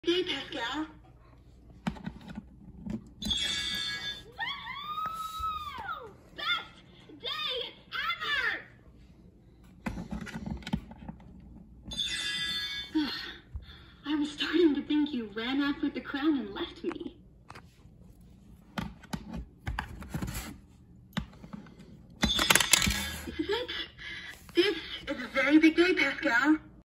Day, Pascal. Woo! Best day ever! I was starting to think you ran off with the crown and left me. This is it. This is a very big day, Pascal.